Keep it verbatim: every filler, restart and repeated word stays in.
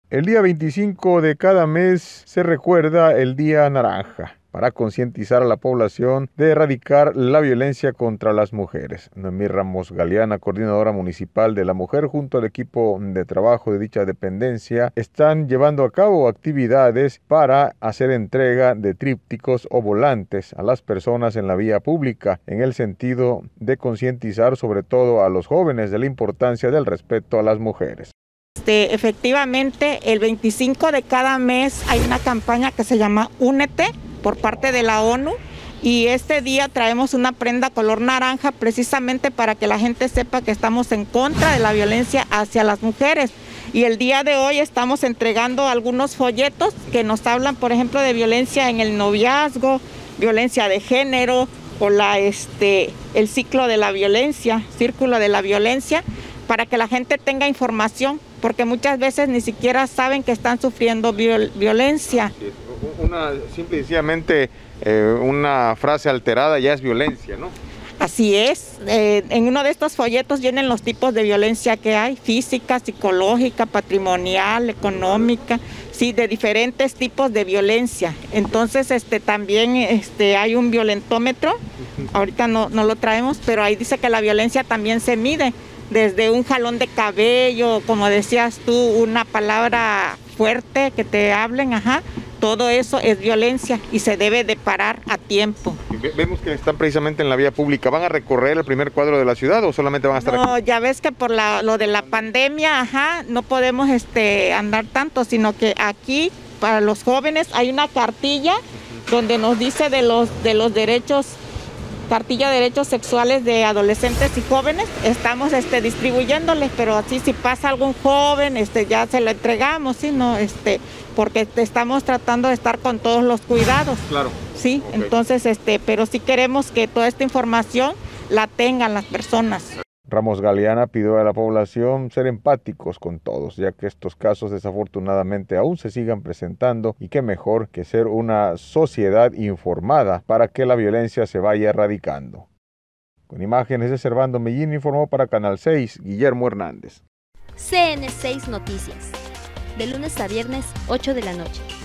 El día veinticinco de cada mes se recuerda el Día Naranja para concientizar a la población de erradicar la violencia contra las mujeres. Noemí Ramos Galeana, coordinadora municipal de la mujer, junto al equipo de trabajo de dicha dependencia, están llevando a cabo actividades para hacer entrega de trípticos o volantes a las personas en la vía pública, en el sentido de concientizar sobre todo a los jóvenes de la importancia del respeto a las mujeres. Este, efectivamente, el veinticinco de cada mes hay una campaña que se llama Únete por parte de la ONU, y este día traemos una prenda color naranja precisamente para que la gente sepa que estamos en contra de la violencia hacia las mujeres. Y el día de hoy estamos entregando algunos folletos que nos hablan, por ejemplo, de violencia en el noviazgo, violencia de género o la, este, el ciclo de la violencia, círculo de la violencia, para que la gente tenga información, porque muchas veces ni siquiera saben que están sufriendo viol violencia. Una, simple y sencillamente, eh, una frase alterada ya es violencia, ¿no? Así es. Eh, en uno de estos folletos vienen los tipos de violencia que hay: física, psicológica, patrimonial, económica, sí, de diferentes tipos de violencia. Entonces, este, también este, hay un violentómetro, ahorita no, no lo traemos, pero ahí dice que la violencia también se mide desde un jalón de cabello, como decías tú, una palabra fuerte que te hablen, ajá. Todo eso es violencia y se debe de parar a tiempo. Vemos que están precisamente en la vía pública. ¿Van a recorrer el primer cuadro de la ciudad o solamente van a estar no, aquí? No, ya ves que por la, lo de la pandemia, ajá, no podemos este, andar tanto, sino que aquí para los jóvenes hay una cartilla donde nos dice de los, de los derechos, cartilla de derechos sexuales de adolescentes y jóvenes. Estamos este, distribuyéndoles, pero así si pasa algún joven, este, ya se lo entregamos, ¿sí? No, este, porque estamos tratando de estar con todos los cuidados. Claro. Sí, okay. Entonces, este, pero sí queremos que toda esta información la tengan las personas. Ramos Galeana pidió a la población ser empáticos con todos, ya que estos casos desafortunadamente aún se sigan presentando, y qué mejor que ser una sociedad informada para que la violencia se vaya erradicando. Con imágenes de Servando Mellín, informó para Canal seis, Guillermo Hernández. C N seis Noticias, de lunes a viernes, ocho de la noche.